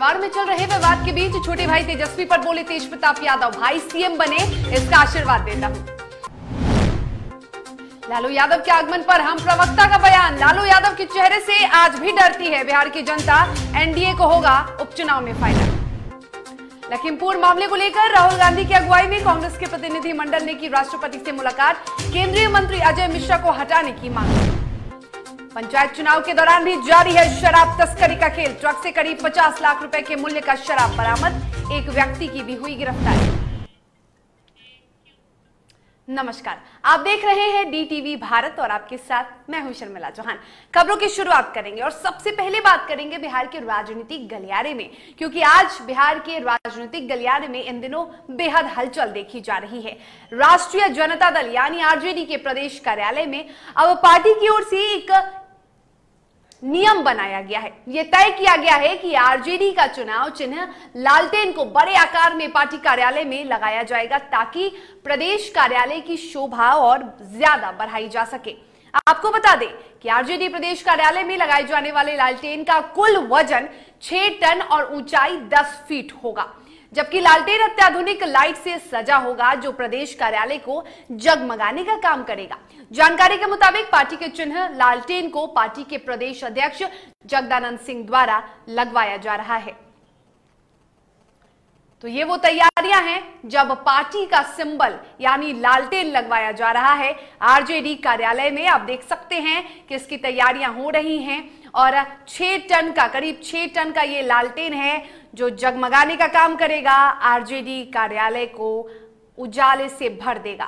परिवार में चल रहे विवाद के बीच छोटे भाई तेजस्वी पर बोले तेज प्रताप यादव, भाई सीएम बने इसका आशीर्वाद देता हूं। लालू यादव के आगमन पर हम प्रवक्ता का बयान, लालू यादव के चेहरे से आज भी डरती है बिहार की जनता, एनडीए को होगा उपचुनाव में फायदा। लखीमपुर मामले को लेकर राहुल गांधी की अगुवाई में कांग्रेस के प्रतिनिधि मंडल ने की राष्ट्रपति से मुलाकात, केंद्रीय मंत्री अजय मिश्रा को हटाने की मांग। पंचायत चुनाव के दौरान भी जारी है शराब तस्करी का खेल, ट्रक से करीब 50 लाख रुपए के मूल्य का शराब बरामद, एक व्यक्ति की भी हुई गिरफ्तारी। नमस्कार, आप देख रहे हैं DTV भारत और आपके साथ मैं हूं शर्मिला चौहान। खबरों की शुरुआत करेंगे और सबसे पहले बात करेंगे बिहार के राजनीतिक गलियारे में, क्योंकि आज बिहार के राजनीतिक गलियारे में इन दिनों बेहद हलचल देखी जा रही है। राष्ट्रीय जनता दल यानी RJD के प्रदेश कार्यालय में अब पार्टी की ओर से एक नियम बनाया गया है। यह तय किया गया है कि RJD का चुनाव चिन्ह लालटेन को बड़े आकार में पार्टी कार्यालय में लगाया जाएगा, ताकि प्रदेश कार्यालय की शोभा और ज्यादा बढ़ाई जा सके। आपको बता दें कि RJD प्रदेश कार्यालय में लगाए जाने वाले लालटेन का कुल वजन 6 टन और ऊंचाई 10 फीट होगा, जबकि लालटेन अत्याधुनिक लाइट से सजा होगा जो प्रदेश कार्यालय को जगमगाने का काम करेगा। जानकारी के मुताबिक पार्टी के चिन्ह लालटेन को पार्टी के प्रदेश अध्यक्ष जगदानंद सिंह द्वारा लगवाया जा रहा है। तो ये वो तैयारियां हैं जब पार्टी का सिंबल यानी लालटेन लगवाया जा रहा है RJD कार्यालय में। आप देख सकते हैं कि इसकी तैयारियां हो रही हैं और 6 टन का करीब 6 टन का ये लालटेन है जो जगमगाने का काम करेगा, RJD कार्यालय को उजाले से भर देगा।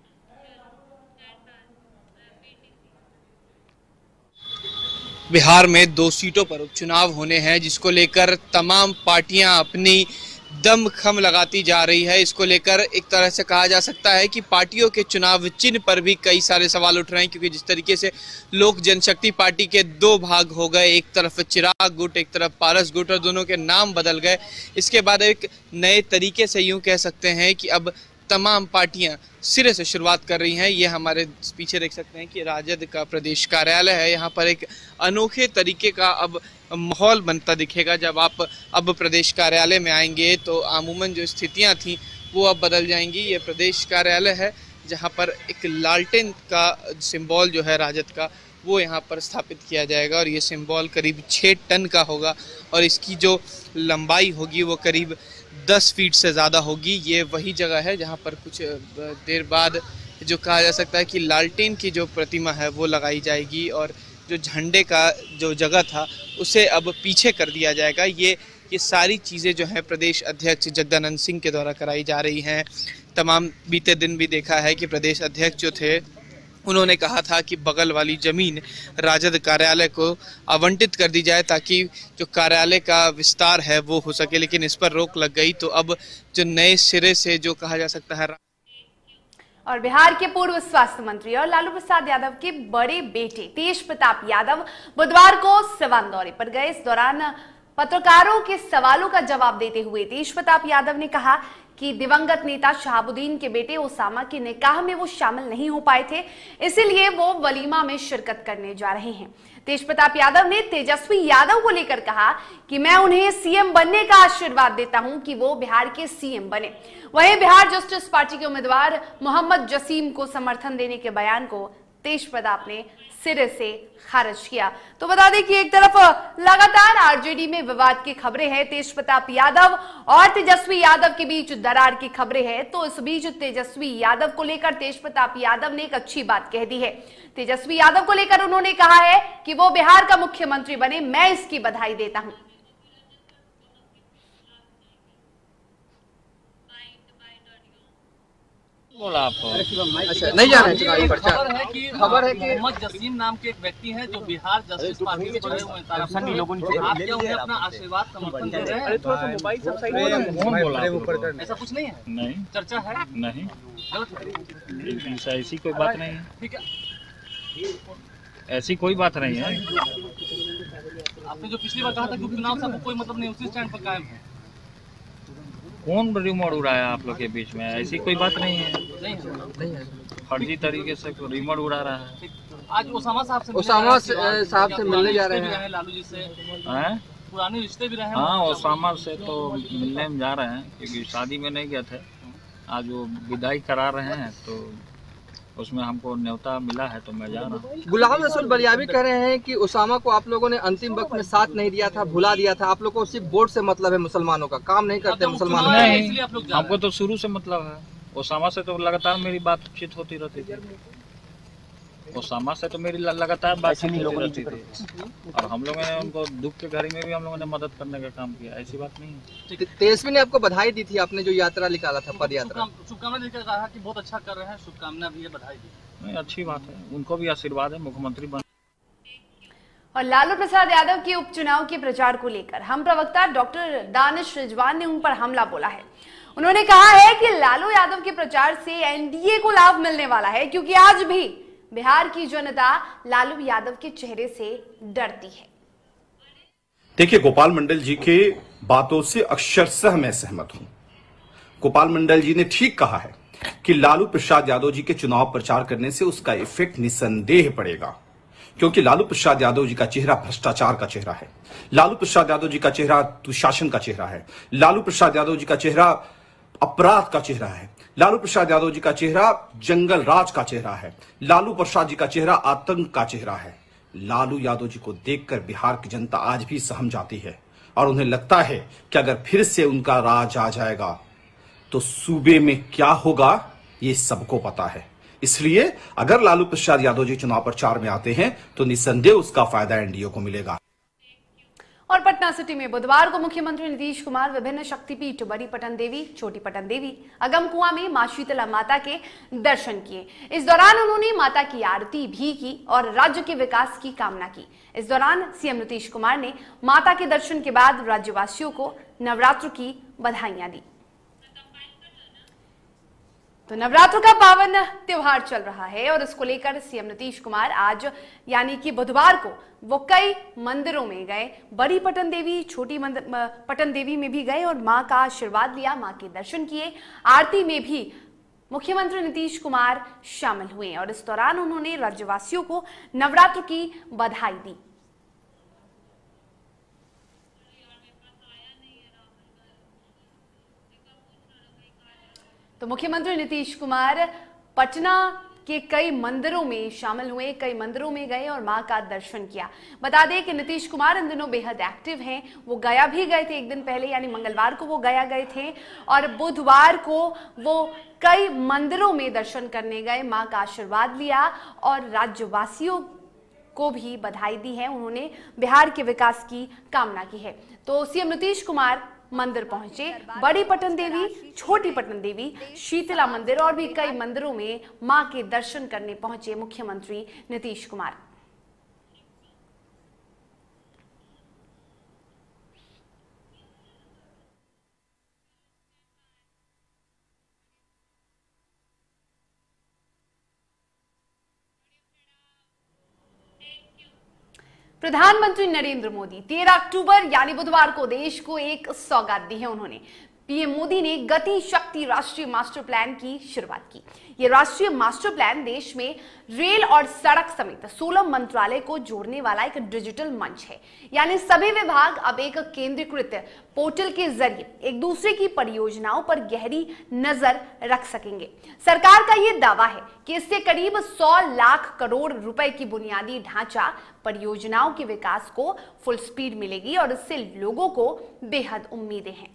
बिहार में 2 सीटों पर उपचुनाव होने हैं, जिसको लेकर तमाम पार्टियां अपनी दमखम लगाती जा रही है। इसको लेकर एक तरह से कहा जा सकता है कि पार्टियों के चुनाव चिन्ह पर भी कई सारे सवाल उठ रहे हैं, क्योंकि जिस तरीके से लोक जनशक्ति पार्टी के 2 भाग हो गए, एक तरफ चिराग गुट, एक तरफ पारस गुट, और दोनों के नाम बदल गए। इसके बाद एक नए तरीके से यूं कह सकते हैं कि अब तमाम पार्टियां सिरे से शुरुआत कर रही हैं। ये हमारे पीछे देख सकते हैं कि राजद का प्रदेश कार्यालय है। यहाँ पर एक अनोखे तरीके का अब माहौल बनता दिखेगा। जब आप अब प्रदेश कार्यालय में आएंगे तो अमूमन जो स्थितियां थी वो अब बदल जाएंगी। ये प्रदेश कार्यालय है जहाँ पर एक लालटेन का सिंबल जो है राजद का वो यहाँ पर स्थापित किया जाएगा, और ये सिंबल करीब 6 टन का होगा और इसकी जो लंबाई होगी वो करीब 10 फीट से ज़्यादा होगी। ये वही जगह है जहाँ पर कुछ देर बाद जो कहा जा सकता है कि लालटेन की जो प्रतिमा है वो लगाई जाएगी, और जो झंडे का जो जगह था उसे अब पीछे कर दिया जाएगा। ये सारी चीज़ें जो हैं प्रदेश अध्यक्ष जगदानंद सिंह के द्वारा कराई जा रही हैं। तमाम बीते दिन भी देखा है कि प्रदेश अध्यक्ष जो थे उन्होंने कहा था कि बगल वाली जमीन राजद कार्यालय को आवंटित कर दी जाए ताकि जो कार्यालय का विस्तार है वो हो सके, लेकिन इस पर रोक लग गई। तो अब जो नए सिरे से जो कहा जा सकता है। और बिहार के पूर्व स्वास्थ्य मंत्री और लालू प्रसाद यादव के बड़े बेटे तेज प्रताप यादव बुधवार को सिवान दौरे पर गए। इस दौरान पत्रकारों के सवालों का जवाब देते हुए तेज प्रताप यादव ने कहा कि दिवंगत नेता शहाबुद्दीन के बेटे ओसामा के निकाह में वो शामिल नहीं हो पाए थे, इसीलिए वो वलीमा में शिरकत करने जा रहे हैं। तेज प्रताप यादव ने तेजस्वी यादव को लेकर कहा कि मैं उन्हें सीएम बनने का आशीर्वाद देता हूं कि वो बिहार के सीएम बने। वहीं बिहार जस्टिस पार्टी के उम्मीदवार मोहम्मद जसीम को समर्थन देने के बयान को तेज प्रताप ने सिरे से खारिज किया। तो बता दें कि एक तरफ लगातार RJD में विवाद की खबरें हैं, तेज प्रताप यादव और तेजस्वी यादव के बीच दरार की खबरें हैं। तो इस बीच तेजस्वी यादव को लेकर तेज प्रताप यादव ने एक अच्छी बात कह दी है। तेजस्वी यादव को लेकर उन्होंने कहा है कि वो बिहार का मुख्यमंत्री बने, मैं इसकी बधाई देता हूं। बोला आपको अच्छा, नहीं जाना है चुनावी प्रचार। खबर है कि मोहम्मद जसीम नाम के एक व्यक्ति हैं जो बिहार जस्टिस पार्टी के बड़े उम्मीदवार हैं। आप क्या उन्हें अपना आशीर्वाद समर्थन दे रहे हैं? थोड़ा सा मोबाइल सब साइड में। ऐसा कुछ नहीं है, नहीं चर्चा है, नहीं गलत है, ऐसी कोई बात नहीं है। ठीक है, ऐसी कोई बात नहीं है। आपने जो पिछली बार कहा था कि चुनाव से कोई मतलब नहीं, उसी स्टैंड पर कायम है। कौन रिमोट उड़ाया आप लोग के बीच में? ऐसी कोई बात नहीं है, फर्जी तरीके से रिमोट उड़ा रहा है। आज ओसामा साहब से मिलने जा रहे हैं लालू जी से। पुराने रिश्ते भी रहे हैं। हाँ, ओसामा से तो मिलने में जा रहे हैं, क्योंकि शादी में नहीं गए थे। आज वो विदाई करा रहे हैं, तो उसमें हमको न्योता मिला है, तो मैं जा रहा हूँ। गुलाम रसूल बलियावी कह रहे हैं कि उसामा को आप लोगों ने अंतिम वक्त में साथ नहीं दिया था, भुला दिया था। आप लोगों को सिर्फ वोट से मतलब है, मुसलमानों का काम नहीं करते मुसलमानों। नहीं, हमको तो शुरू से मतलब है। ओसामा से तो लगातार मेरी बातचीत होती रहती थी। ओसामा से तो मेरी लगातार बातचीत होती रहती थी, और हम लोगों ने उनको दुख के घड़ी में भी हम लोगों ने मदद करने का काम किया। ऐसी बात नहीं है। तेजस्वी ने आपको बधाई दी थी, आपने जो यात्रा निकाला था, पद यात्रा, शुभकामना देकर कहा कि बहुत अच्छा कर रहे हैं, शुभकामना भी है, बधाई दी। नहीं, अच्छी बात है, उनको भी आशीर्वाद है, मुख्यमंत्री बन। और लालू प्रसाद यादव के उपचुनाव के प्रचार को लेकर हम प्रवक्ता डॉक्टर दानिश रिजवान ने उन पर हमला बोला है। उन्होंने कहा है कि लालू यादव के प्रचार से एनडीए को लाभ मिलने वाला है, क्योंकि आज भी बिहार की जनता लालू यादव के चेहरे से डरती है। देखिए, गोपाल मंडल जी के बातों से अक्षरशः मैं सहमत हूं। गोपाल मंडल जी ने ठीक कहा है कि लालू प्रसाद यादव जी के चुनाव प्रचार करने से उसका इफेक्ट निसंदेह पड़ेगा, क्योंकि लालू प्रसाद यादव जी का चेहरा भ्रष्टाचार का चेहरा है। लालू प्रसाद यादव जी का चेहरा दुशासन का चेहरा है। लालू प्रसाद यादव जी का चेहरा अपराध का चेहरा है। लालू प्रसाद यादव जी का चेहरा जंगल राज का चेहरा है। लालू प्रसाद जी का चेहरा आतंक का चेहरा है। लालू यादव जी को देखकर बिहार की जनता आज भी सहम जाती है, और उन्हें लगता है कि अगर फिर से उनका राज आ जाएगा तो सूबे में क्या होगा ये सबको पता है। इसलिए अगर लालू प्रसाद यादव जी चुनाव प्रचार में आते हैं तो निसंदेह उसका फायदा एनडीए को मिलेगा। और पटना सिटी में बुधवार को मुख्यमंत्री नीतीश कुमार विभिन्न शक्तिपीठ बड़ी पटन देवी, छोटी पटन देवी, अगम कुआं में मां शीतला माता के दर्शन किए। इस दौरान उन्होंने माता की आरती भी की और राज्य के विकास की कामना की। इस दौरान सीएम नीतीश कुमार ने माता के दर्शन के बाद राज्यवासियों को नवरात्र की बधाइयां दी। तो नवरात्र का पावन त्योहार चल रहा है और इसको लेकर सीएम नीतीश कुमार आज यानी कि बुधवार को वो कई मंदिरों में गए। बड़ी पटन देवी, छोटी पटन देवी में भी गए और मां का आशीर्वाद लिया, मां के दर्शन किए। आरती में भी मुख्यमंत्री नीतीश कुमार शामिल हुए और इस दौरान उन्होंने राज्यवासियों को नवरात्र की बधाई दी। तो मुख्यमंत्री नीतीश कुमार पटना के कई मंदिरों में शामिल हुए, कई मंदिरों में गए और मां का दर्शन किया। बता दें कि नीतीश कुमार इन दिनों बेहद एक्टिव हैं। वो गया भी गए थे एक दिन पहले, यानी मंगलवार को वो गया गए थे और बुधवार को वो कई मंदिरों में दर्शन करने गए, मां का आशीर्वाद लिया और राज्यवासियों को भी बधाई दी है। उन्होंने बिहार के विकास की कामना की है। तो सीएम नीतीश कुमार मंदिर पहुंचे। बड़ी पटन देवी, छोटी पटन देवी, शीतला मंदिर और भी कई मंदिरों में मां के दर्शन करने पहुंचे मुख्यमंत्री नीतीश कुमार। प्रधानमंत्री नरेंद्र मोदी 13 अक्टूबर यानी बुधवार को देश को एक सौगात दी है। उन्होंने पीएम मोदी ने गति शक्ति राष्ट्रीय मास्टर प्लान की शुरुआत की। ये राष्ट्रीय मास्टर प्लान देश में रेल और सड़क समेत 16 मंत्रालय को जोड़ने वाला एक डिजिटल मंच है। यानी सभी विभाग अब एक केंद्रीकृत पोर्टल के जरिए एक दूसरे की परियोजनाओं पर गहरी नजर रख सकेंगे। सरकार का ये दावा है कि इससे करीब 100 लाख करोड़ रुपए की बुनियादी ढांचा परियोजनाओं के विकास को फुल स्पीड मिलेगी और इससे लोगों को बेहद उम्मीदें हैं।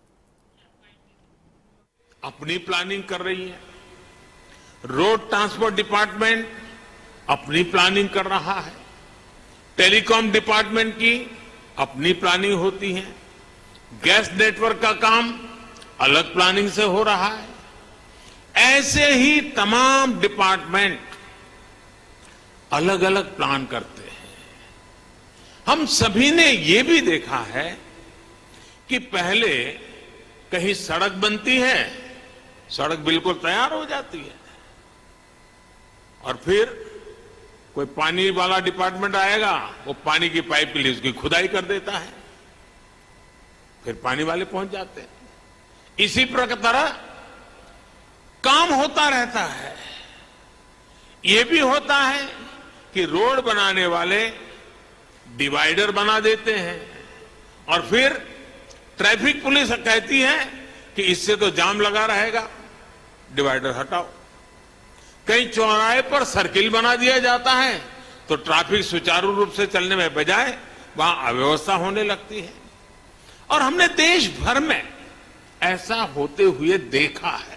अपनी प्लानिंग कर रही है, रोड ट्रांसपोर्ट डिपार्टमेंट अपनी प्लानिंग कर रहा है, टेलीकॉम डिपार्टमेंट की अपनी प्लानिंग होती है, गैस नेटवर्क का काम अलग प्लानिंग से हो रहा है। ऐसे ही तमाम डिपार्टमेंट अलग अलग प्लान करते हैं। हम सभी ने ये भी देखा है कि पहले कहीं सड़क बनती है, सड़क बिल्कुल तैयार हो जाती है और फिर कोई पानी वाला डिपार्टमेंट आएगा, वो पानी की पाइप के लिए उसकी खुदाई कर देता है, फिर पानी वाले पहुंच जाते हैं। इसी तरह काम होता रहता है। ये भी होता है कि रोड बनाने वाले डिवाइडर बना देते हैं और फिर ट्रैफिक पुलिस कहती है कि इससे तो जाम लगा रहेगा, डिवाइडर हटाओ। कहीं चौराहे पर सर्किल बना दिया जाता है तो ट्रैफिक सुचारू रूप से चलने में बजाय वहां अव्यवस्था होने लगती है। और हमने देश भर में ऐसा होते हुए देखा है।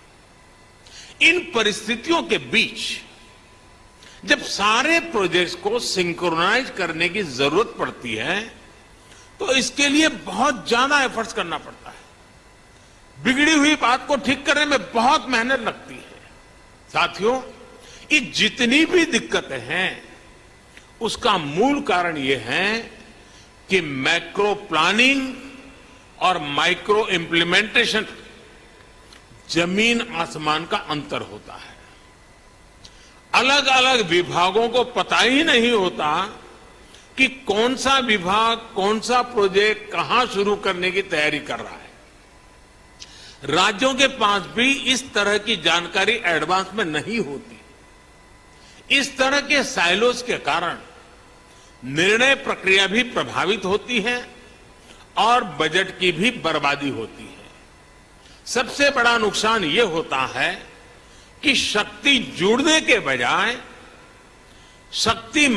इन परिस्थितियों के बीच जब सारे प्रोजेक्ट्स को सिंक्रोनाइज करने की जरूरत पड़ती है तो इसके लिए बहुत ज्यादा एफर्ट्स करना पड़ता है। बिगड़ी हुई बात को ठीक करने में बहुत मेहनत लगती है। साथियों, ये जितनी भी दिक्कतें हैं उसका मूल कारण ये है कि मैक्रो प्लानिंग और माइक्रो इम्प्लीमेंटेशन जमीन आसमान का अंतर होता है। अलग अलग विभागों को पता ही नहीं होता कि कौन सा विभाग कौन सा प्रोजेक्ट कहां शुरू करने की तैयारी कर रहा है। राज्यों के पास भी इस तरह की जानकारी एडवांस में नहीं होती। इस तरह के साइलोस के कारण निर्णय प्रक्रिया भी प्रभावित होती है और बजट की भी बर्बादी होती है। सबसे बड़ा नुकसान ये होता है कि शक्ति जुड़ने के बजाय शक्ति।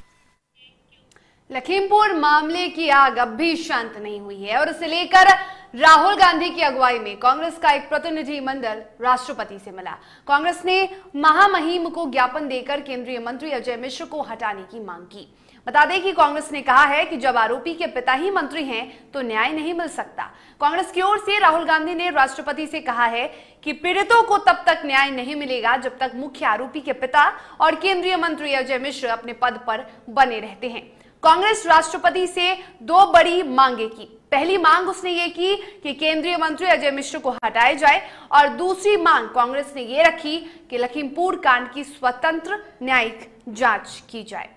लखीमपुर मामले की आग अब भी शांत नहीं हुई है और इसे लेकर राहुल गांधी की अगुवाई में कांग्रेस का एक प्रतिनिधि मंडल राष्ट्रपति से मिला। कांग्रेस ने महामहिम को ज्ञापन देकर केंद्रीय मंत्री अजय मिश्र को हटाने की मांग की। बता दें कि कांग्रेस ने कहा है कि जब आरोपी के पिता ही मंत्री हैं तो न्याय नहीं मिल सकता। कांग्रेस की ओर से राहुल गांधी ने राष्ट्रपति से कहा है कि पीड़ितों को तब तक न्याय नहीं मिलेगा जब तक मुख्य आरोपी के पिता और केंद्रीय मंत्री अजय मिश्र अपने पद पर बने रहते हैं। कांग्रेस राष्ट्रपति से दो बड़ी मांगे की। पहली मांग उसने ये की कि केंद्रीय मंत्री अजय मिश्र को हटाया जाए और दूसरी मांग कांग्रेस ने ये रखी कि लखीमपुर कांड की स्वतंत्र न्यायिक जांच की जाए।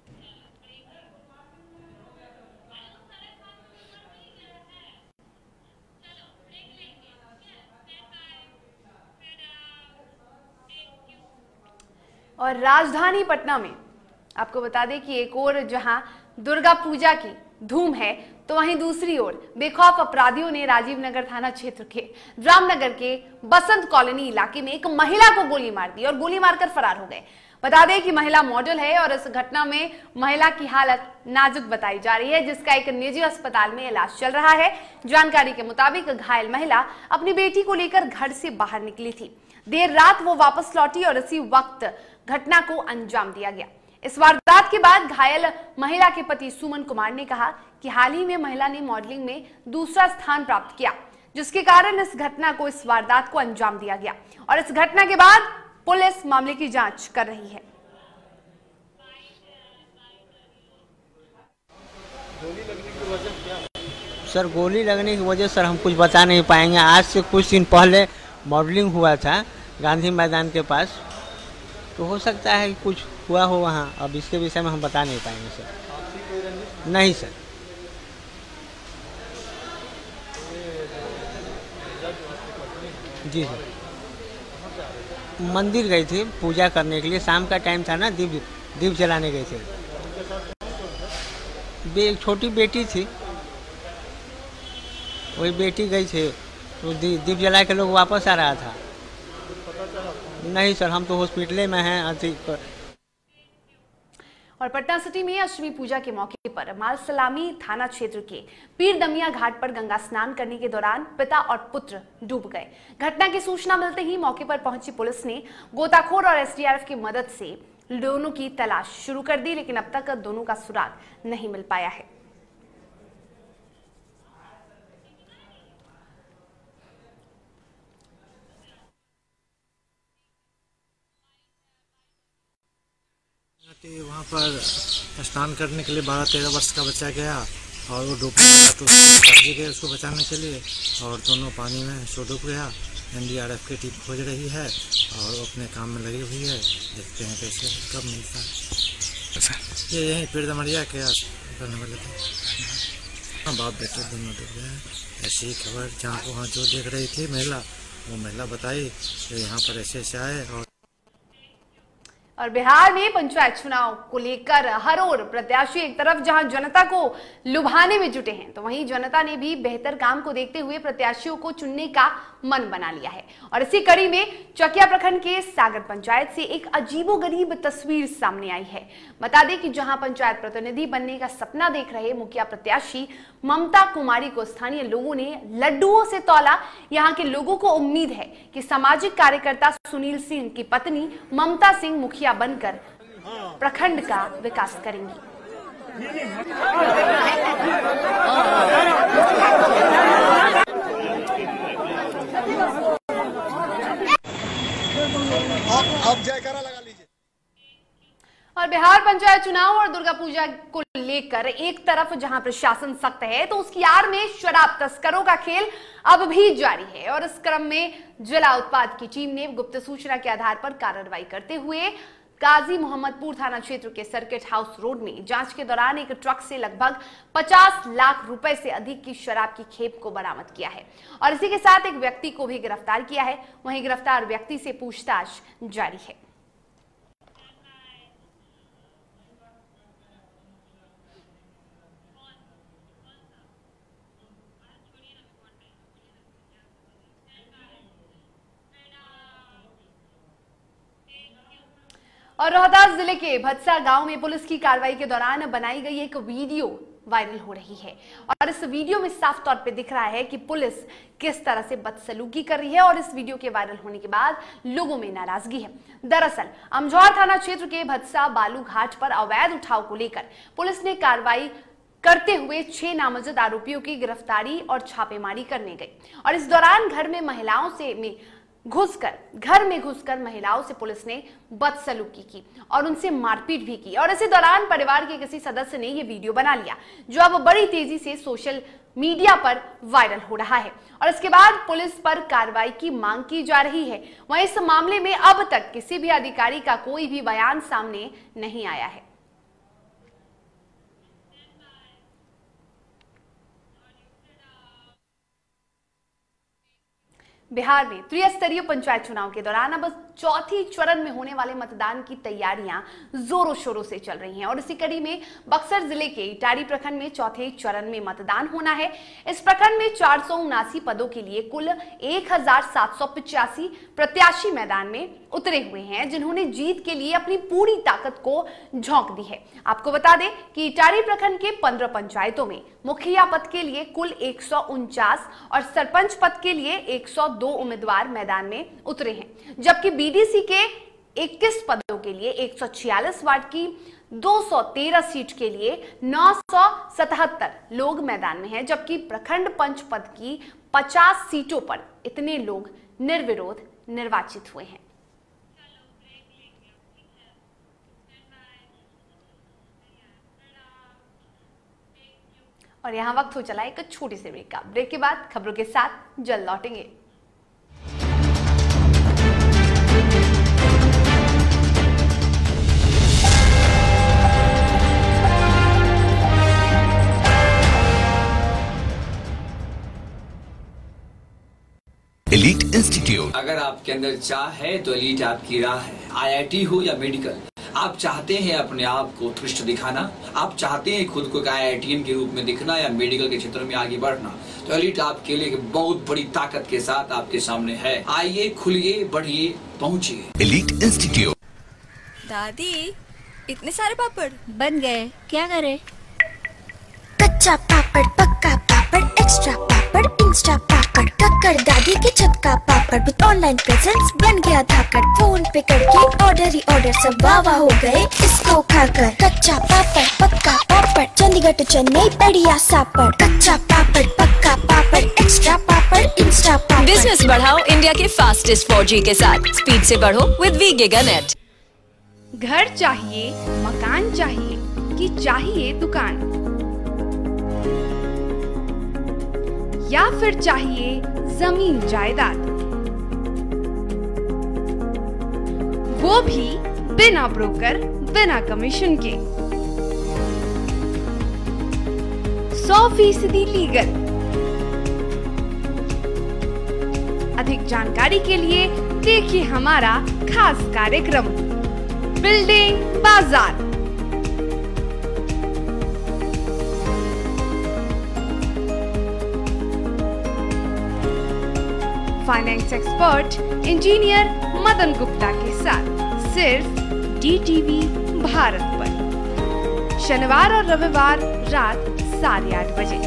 और राजधानी पटना में आपको बता दें कि एक ओर जहां दुर्गा पूजा की धूम है तो वहीं दूसरी ओर बेखौफ अपराधियों ने राजीव नगर थाना क्षेत्र के रामनगर के बसंत कॉलोनी इलाके में एक महिला को गोली मार दी और गोली मारकर फरार हो गए। बता दें कि महिला मॉडल है और इस घटना में महिला की हालत नाजुक बताई जा रही है, जिसका एक निजी अस्पताल में इलाज चल रहा है। जानकारी के मुताबिक घायल महिला अपनी बेटी को लेकर घर से बाहर निकली थी। देर रात वो वापस लौटी और इसी वक्त घटना को अंजाम दिया गया। इस वारदात के बाद घायल महिला के पति सुमन कुमार ने कहा कि हाल ही में महिला ने मॉडलिंग में दूसरा स्थान प्राप्त किया, जिसके कारण इस घटना को इस वारदात को अंजाम दिया गया और इस घटना के बाद पुलिस मामले की जांच कर रही है। सर, गोली लगने की वजह सर हम कुछ बता नहीं पाएंगे। आज से कुछ दिन पहले मॉडलिंग हुआ था गांधी मैदान के पास, तो हो सकता है कि कुछ हुआ हो वहाँ। अब इसके विषय में हम बता नहीं पाएंगे सर। नहीं सर। जी सर, मंदिर गई थी पूजा करने के लिए, शाम का टाइम था ना, दीप जलाने गए थे। एक छोटी बेटी थी, वही बेटी गई थी तो दीप जला के लोग वापस आ रहा था। नहीं सर, हम तो हॉस्पिटल में हैं। और पटना सिटी में अष्टमी पूजा के मौके पर मालसलामी थाना क्षेत्र के पीर दमिया घाट पर गंगा स्नान करने के दौरान पिता और पुत्र डूब गए। घटना की सूचना मिलते ही मौके पर पहुंची पुलिस ने गोताखोर और एसडीआरएफ की मदद से दोनों की तलाश शुरू कर दी, लेकिन अब तक दोनों का सुराग नहीं मिल पाया है। वहाँ पर स्नान करने के लिए 12-13 वर्ष का बच्चा गया और वो डूबने लगा तो उसको गए उसको बचाने के लिए, और दोनों पानी में सो डूब गया। एनडीआरएफ की टीम खोज रही है और वो अपने काम में लगी हुई है। देखते हैं कैसे कब मिलता है। ये यहीं पीर दमरिया के करने वाले थे। हाँ, बाप बेटे दोनों डूब गए। ऐसी ही खबर जहाँ को वहाँ जो देख रही थी महिला, वो महिला बताई कि यहाँ पर ऐसे आए। और बिहार में पंचायत चुनाव को लेकर हर ओर प्रत्याशी एक तरफ जहां जनता को लुभाने में जुटे हैं, तो वहीं जनता ने भी बेहतर काम को देखते हुए प्रत्याशियों को चुनने का मन बना लिया है। और इसी कड़ी में चकिया प्रखंड के सागर पंचायत से एक अजीबोगरीब तस्वीर सामने आई है। बता दें कि जहां पंचायत प्रतिनिधि बनने का सपना देख रहे मुखिया प्रत्याशी ममता कुमारी को स्थानीय लोगों ने लड्डुओं से तौला। यहां के लोगों को उम्मीद है कि सामाजिक कार्यकर्ता सुनील सिंह की पत्नी ममता सिंह मुखिया बनकर प्रखंड का विकास करेंगी। अब जयकारा लगा लीजिए। और बिहार पंचायत चुनाव और दुर्गा पूजा को लेकर एक तरफ जहां प्रशासन सख्त है, तो उसकी आड़ में शराब तस्करों का खेल अब भी जारी है। और इस क्रम में जिला उत्पाद की टीम ने गुप्त सूचना के आधार पर कार्रवाई करते हुए गाजी मोहम्मदपुर थाना क्षेत्र के सर्किट हाउस रोड में जांच के दौरान एक ट्रक से लगभग 50 लाख रुपए से अधिक की शराब की खेप को बरामद किया है। और इसी के साथ एक व्यक्ति को भी गिरफ्तार किया है। वहीं गिरफ्तार व्यक्ति से पूछताछ जारी है। और रोहतास जिले के भदसा गांव में पुलिस की कार्रवाई के दौरान बनाई गई एक वीडियो वायरल हो रही है। और इस वीडियो में साफ तौर पे दिख रहा है कि पुलिस किस तरह से बदसलूकी कर रही है। और इस वीडियो के वायरल होने के बाद लोगों में नाराजगी है। दरअसल अमझौर थाना क्षेत्र के भदसा बालू घाट पर अवैध उठाव को लेकर पुलिस ने कार्रवाई करते हुए 6 नामजद आरोपियों की गिरफ्तारी और छापेमारी करने गई। और इस दौरान घर में घुसकर महिलाओं से पुलिस ने बदसलूकी की और उनसे मारपीट भी की। और इसी दौरान परिवार के किसी सदस्य ने यह वीडियो बना लिया, जो अब बड़ी तेजी से सोशल मीडिया पर वायरल हो रहा है। और इसके बाद पुलिस पर कार्रवाई की मांग की जा रही है। वहीं इस मामले में अब तक किसी भी अधिकारी का कोई भी बयान सामने नहीं आया है। बिहार में त्रिस्तरीय पंचायत चुनाव के दौरान अब चौथी चरण में होने वाले मतदान की तैयारियां जोरों शोरों से चल रही हैं। और इसी कड़ी में बक्सर जिले के इटारी प्रखंड में चौथे चरण में मतदान होना है। इस प्रखंड में 479 पदों के लिए कुल 1785 प्रत्याशी मैदान में उतरे हुए हैं, जिन्होंने जीत के लिए अपनी पूरी ताकत को झोंक दी है। आपको बता दें कि इटारी प्रखंड के 15 पंचायतों में मुखिया पद के लिए कुल 149 और सरपंच पद के लिए 102 उम्मीदवार मैदान में उतरे हैं, जबकि बीडीसी के 21 पदों के लिए 146 वार्ड की 213 सीट के लिए 977 लोग मैदान में हैं, जबकि प्रखंड पंच पद की 50 सीटों पर इतने लोग निर्विरोध निर्वाचित हुए हैं। और यहां वक्त हो चला एक छोटी सी ब्रेक का। ब्रेक के बाद खबरों के साथ जल्द लौटेंगे। Elite institute. अगर आपके अंदर चाह है तो एलीट आपकी राह है। आईआईटी हो या मेडिकल, आप चाहते हैं अपने आप को उत्कृष्ट दिखाना, आप चाहते हैं खुद को एक आईआईटीएन के रूप में दिखना या मेडिकल के क्षेत्र में आगे बढ़ना, तो एलीट आपके लिए एक बहुत बड़ी ताकत के साथ आपके सामने है। आइए, खुलिए, बढ़िए, पहुंचिए। Elite institute. दादी, इतने सारे पापड़ बन गए, क्या करे? कच्चा पापड़, पक्का पापड़, एक्स्ट्रा पापड़, इंस्टा पापड़, कक्कर दादी की छत का पापड़ विद ऑनलाइन प्रेजेंस बन गया धाकड़। फोन पे करके ऑर्डर ही ऑर्डर, सब वाह हो गए इसको खाकर। कच्चा पापड़, पक्का पापड़, चंडीगढ़ टू चेन्नई बढ़िया सापड़। कच्चा पापड़, पक्का पापड़, एक्स्ट्रा पापड़, इंस्टा पापड़। बिजनेस बढ़ाओ इंडिया के फास्टेस्ट 4G के साथ, स्पीड से बढ़ो विद वी गिगानेट। घर चाहिए, मकान चाहिए कि चाहिए दुकान, या फिर चाहिए जमीन जायदाद, वो भी बिना ब्रोकर, बिना कमीशन के, 100% लीगल। अधिक जानकारी के लिए देखिए हमारा खास कार्यक्रम। बिल्डिंग बाजार, finance expert engineer Madan Gupta के साथ सिर्फ DTV भारत पर शनिवार और रविवार रात 8:30 बजे।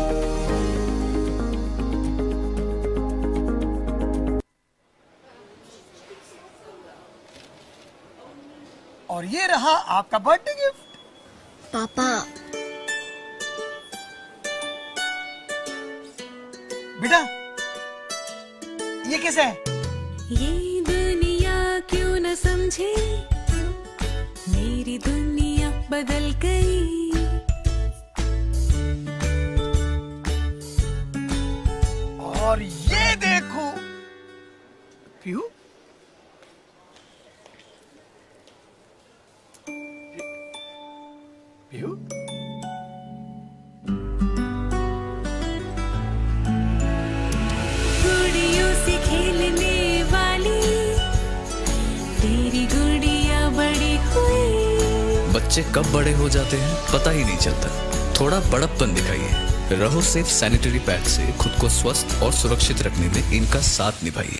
और ये रहा आपका बर्थडे गिफ्ट। पापा, बेटा ये कैसा है? ये दुनिया क्यों न समझे, मेरी दुनिया बदल गई। और ये देखो क्यों? गुड़ियों से खेलने वाली तेरी गुड़िया बड़ी हुई। बच्चे कब बड़े हो जाते हैं पता ही नहीं चलता। थोड़ा बड़प्पन दिखाइए। रहो सेफ सैनिटरी पैड से खुद को स्वस्थ और सुरक्षित रखने में इनका साथ निभाइए।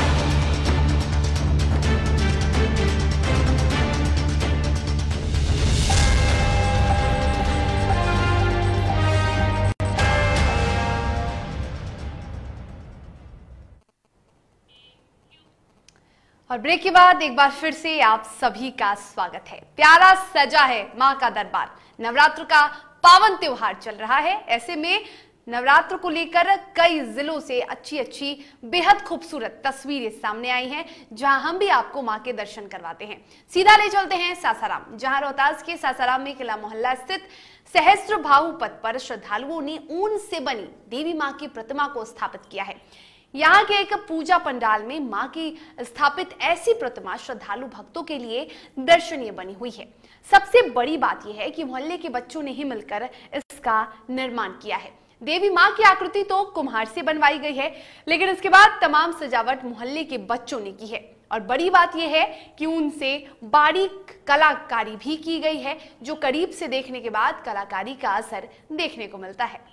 और ब्रेक के बाद एक बार फिर से आप सभी का स्वागत है। प्यारा सजा है मां का दरबार। नवरात्र का पावन त्योहार चल रहा है। ऐसे में नवरात्र को लेकर कई जिलों से अच्छी बेहद खूबसूरत तस्वीरें सामने आई हैं, जहां हम भी आपको मां के दर्शन करवाते हैं। सीधा ले चलते हैं सासाराम, जहां रोहतास के सासाराम में किला मोहल्ला स्थित सहस्त्र भाऊ पथ पर श्रद्धालुओं ने ऊन से बनी देवी मां की प्रतिमा को स्थापित किया है। यहाँ के एक पूजा पंडाल में मां की स्थापित ऐसी प्रतिमा श्रद्धालु भक्तों के लिए दर्शनीय बनी हुई है। सबसे बड़ी बात यह है कि मोहल्ले के बच्चों ने ही मिलकर इसका निर्माण किया है। देवी मां की आकृति तो कुम्हार से बनवाई गई है, लेकिन इसके बाद तमाम सजावट मोहल्ले के बच्चों ने की है। और बड़ी बात यह है कि उनसे बारीक कलाकारी भी की गई है, जो करीब से देखने के बाद कलाकारी का असर देखने को मिलता है।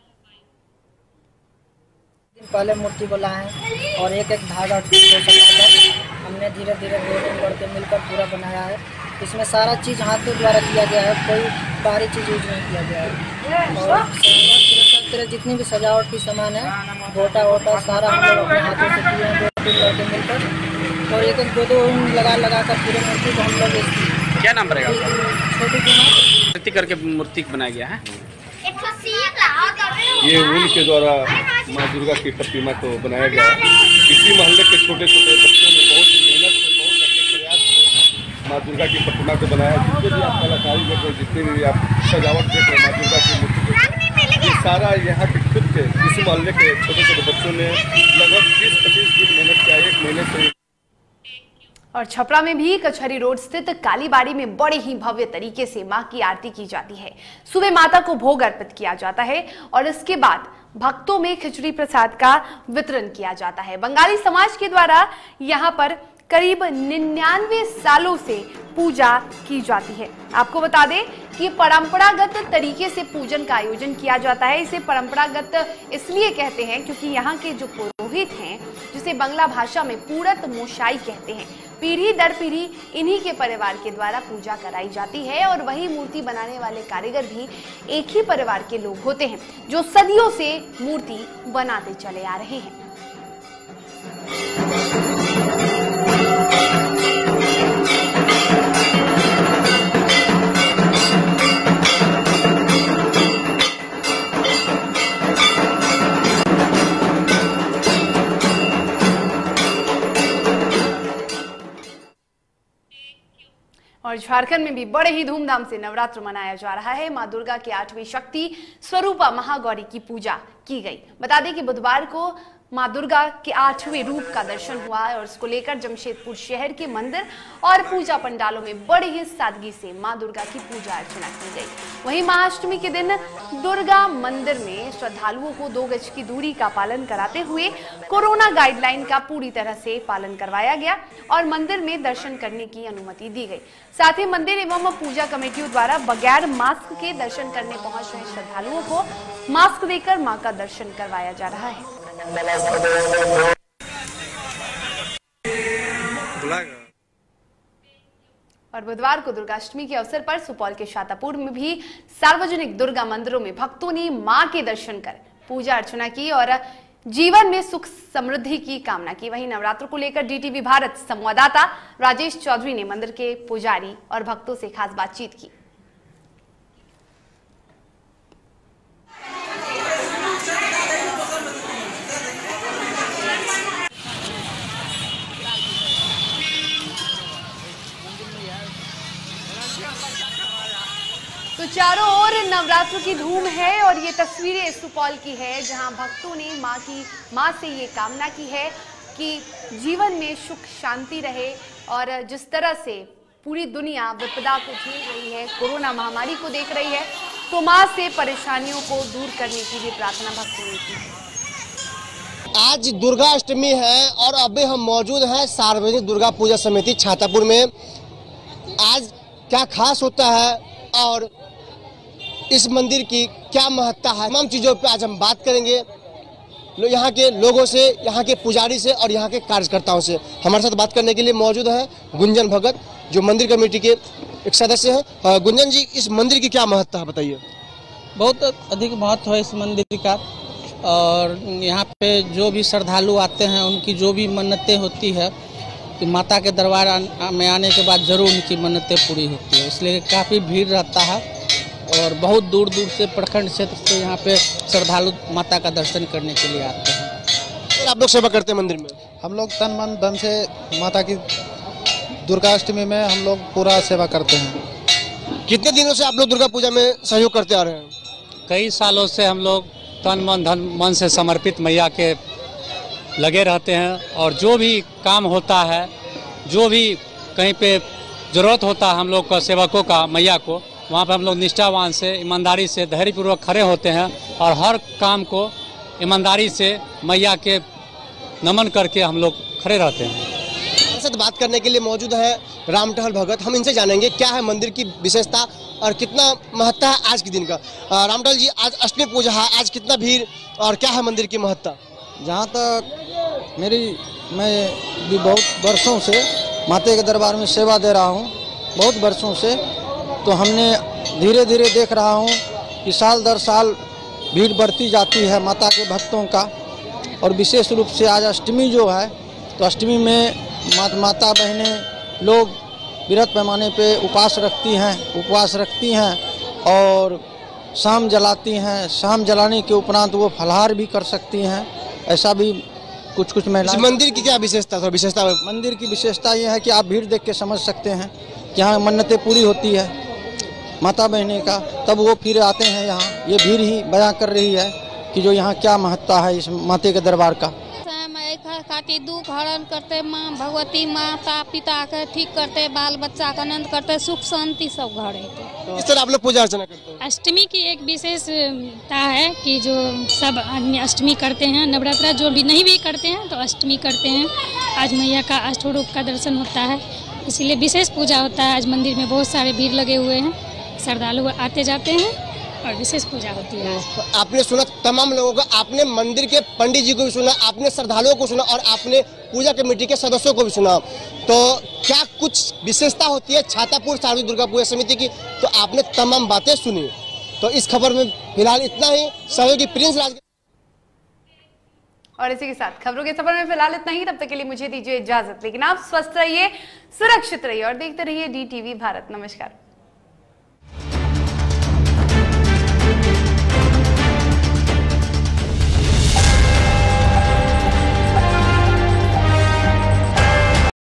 पहले मूर्ति को लाए और एक धागा को सजाकर हमने धीरे धीरे बढ़ते मिलकर पूरा बनाया है। इसमें सारा चीज़ हाथों द्वारा किया गया है, कोई बाहरी चीज़ यूज नहीं किया गया है। और जितनी भी सजावट की सामान है, गोटा वोटा सारा हम लोग अपने हाथों से किए हैं, 2-3 लड़के मिलकर। और एक 2-2 लगा कर पूरे मूर्ति को हम लोग। क्या नाम पड़ेगा? छोटी कुमार करके मूर्ति बनाया गया है। ये ऊन के द्वारा माँ दुर्गा की प्रतिमा को बनाया गया है। इसी मोहल्ले के छोटे छोटे बच्चों ने बहुत ही मेहनत से, बहुत अपने प्रयास से माँ दुर्गा की प्रतिमा को बनाया। जितने भी आप कलाकारी देख रहे, जितने भी आप सजावट देख रहे माँ दुर्गा की मूर्ति, ये सारा यहाँ के खुद के इस मोहल्ले के छोटे छोटे बच्चों ने लगभग 20-25 दिन मेहनत किया, 1 महीने से। और छपरा में भी कचहरी रोड स्थित कालीबाड़ी में बड़े ही भव्य तरीके से मां की आरती की जाती है। सुबह माता को भोग अर्पित किया जाता है और इसके बाद भक्तों में खिचड़ी प्रसाद का वितरण किया जाता है। बंगाली समाज के द्वारा यहाँ पर करीब 99 सालों से पूजा की जाती है। आपको बता दें कि परंपरागत तरीके से पूजन का आयोजन किया जाता है। इसे परंपरागत इसलिए कहते हैं क्योंकि यहाँ के जो पुरोहित हैं, जिसे बंगला भाषा में पूरत मोशाई कहते हैं, पीढ़ी दर पीढ़ी इन्हीं के परिवार के द्वारा पूजा कराई जाती है। और वही मूर्ति बनाने वाले कारीगर भी एक ही परिवार के लोग होते हैं, जो सदियों से मूर्ति बनाते चले आ रहे हैं। और झारखंड में भी बड़े ही धूमधाम से नवरात्र मनाया जा रहा है। मां दुर्गा की 8वीं शक्ति स्वरूपा महागौरी की पूजा की गई। बता दें कि बुधवार को मां दुर्गा के 8वें रूप का दर्शन हुआ है और इसको लेकर जमशेदपुर शहर के मंदिर और पूजा पंडालों में बड़ी ही सादगी से मां दुर्गा की पूजा अर्चना की गई। वहीं महाअष्टमी के दिन दुर्गा मंदिर में श्रद्धालुओं को 2 गज की दूरी का पालन कराते हुए कोरोना गाइडलाइन का पूरी तरह से पालन करवाया गया और मंदिर में दर्शन करने की अनुमति दी गई। साथ ही मंदिर एवं पूजा कमेटियों द्वारा बगैर मास्क के दर्शन करने पहुंच रहे श्रद्धालुओं को मास्क देकर मां का दर्शन करवाया जा रहा है। और बुधवार को दुर्गाष्टमी के अवसर पर सुपौल के शातापुर में भी सार्वजनिक दुर्गा मंदिरों में भक्तों ने मां के दर्शन कर पूजा अर्चना की और जीवन में सुख समृद्धि की कामना की। वहीं नवरात्र को लेकर डीटीवी भारत संवाददाता राजेश चौधरी ने मंदिर के पुजारी और भक्तों से खास बातचीत की। तो चारों ओर नवरात्र की धूम है और ये तस्वीरें सुपौल की है जहां भक्तों ने मां से ये कामना की है कि जीवन में सुख शांति रहे और जिस तरह से पूरी दुनिया विपदा को झेल रही है, कोरोना महामारी को देख रही है, तो मां से परेशानियों को दूर करने की भी प्रार्थना भक्तों ने की। आज दुर्गा अष्टमी है और अभी हम मौजूद हैं सार्वजनिक दुर्गा पूजा समिति छातापुर में। आज क्या खास होता है और इस मंदिर की क्या महत्ता है, तमाम चीजों पे आज हम बात करेंगे यहाँ के लोगों से, यहाँ के पुजारी से और यहाँ के कार्यकर्ताओं से। हमारे साथ बात करने के लिए मौजूद है गुंजन भगत, जो मंदिर कमेटी के एक सदस्य हैं। गुंजन जी, इस मंदिर की क्या महत्ता है, बताइए। बहुत अधिक महत्व है इस मंदिर का और यहाँ पे जो भी श्रद्धालु आते हैं उनकी जो भी मन्नतें होती है कि माता के दरबार में आने के बाद जरूर उनकी मन्नतें पूरी होती है, इसलिए काफ़ी भीड़ रहता है और बहुत दूर दूर से प्रखंड क्षेत्र से यहाँ पे श्रद्धालु माता का दर्शन करने के लिए आते हैं। आप लोग सेवा करते हैं मंदिर में? हम लोग तन मन धन से माता की दुर्गा अष्टमी में हम लोग पूरा सेवा करते हैं। कितने दिनों से आप लोग दुर्गा पूजा में सहयोग करते आ रहे हैं? कई सालों से हम लोग तन मन धन मन से समर्पित मैया के लगे रहते हैं और जो भी काम होता है, जो भी कहीं पे जरूरत होता है हम लोग का सेवकों का मैया को, वहाँ पर हम लोग निष्ठावान से, ईमानदारी से, धैर्यपूर्वक खड़े होते हैं और हर काम को ईमानदारी से मैया के नमन करके हम लोग खड़े रहते हैं। हमारे साथ बात करने के लिए मौजूद है रामटहल भगत, हम इनसे जानेंगे क्या है मंदिर की विशेषता और कितना महत्ता है आज के दिन का। रामटहल जी, आज अष्टमी पूजा है, आज कितना भीड़ और क्या है मंदिर की महत्ता? जहाँ तक मैं भी बहुत वर्षों से माता के दरबार में सेवा दे रहा हूँ, बहुत वर्षों से, तो हमने धीरे धीरे देख रहा हूँ कि साल दर साल भीड़ बढ़ती जाती है माता के भक्तों का। और विशेष रूप से आज अष्टमी जो है, तो अष्टमी में माता बहनें लोग बृहद पैमाने पे उपवास रखती हैं और शाम जलाती हैं। शाम जलाने के उपरांत वो फलाहार भी कर सकती हैं। ऐसा भी कुछ महिला। मंदिर की क्या विशेषता? मंदिर की विशेषता ये है कि आप भीड़ देख के समझ सकते हैं कि यहाँ मन्नतें पूरी होती है माता बहने का, तब वो फिर आते हैं यहाँ। ये भीड़ ही बयां कर रही है कि जो यहाँ क्या महत्ता है इस माते के दरबार का। खातिर दुख हरण करते, माँ भगवती माता पिता के ठीक करते, बाल बच्चा का आनंद करते, सुख शांति सब घर है। इस तरह आप लोग पूजा अर्चना करते हैं? अष्टमी की एक विशेषता है कि जो सब आदमी अष्टमी करते हैं। नवरात्रा जो भी नहीं भी करते हैं तो अष्टमी करते हैं। आज मैया का अष्टों रूप का दर्शन होता है, इसीलिए विशेष पूजा होता है। आज मंदिर में बहुत सारे भीड़ लगे हुए हैं, श्रद्धालु आते जाते हैं और विशेष पूजा होती है। आपने सुना तमाम लोगों को, आपने मंदिर के पंडित जी को भी सुना, आपने श्रद्धालुओं को सुना और आपने पूजा कमेटी के सदस्यों को भी सुना। तो क्या कुछ विशेषता होती है छातापुर सार्वजनिक दुर्गा पूजा समिति की? तो आपने तमाम बातें सुनी। तो इस खबर में फिलहाल इतना ही। सहयोगी प्रिंस राज। और इसी के साथ खबरों के सफर में फिलहाल इतना ही। तब तक के लिए मुझे दीजिए इजाजत, लेकिन आप स्वस्थ रहिए, सुरक्षित रहिए और देखते रहिए DTV भारत। नमस्कार।